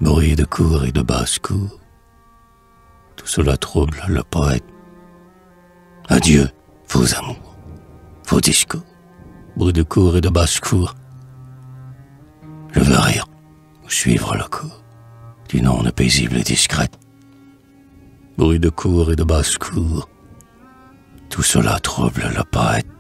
Bruit de cour et de basse-cour, tout cela trouble le poète. Adieu, vos amours, vos discours, bruit de cour et de basse-cour. Je veux rire ou suivre le cours d'une onde paisible et discrète. Bruit de cour et de basse-cour, tout cela trouble le poète.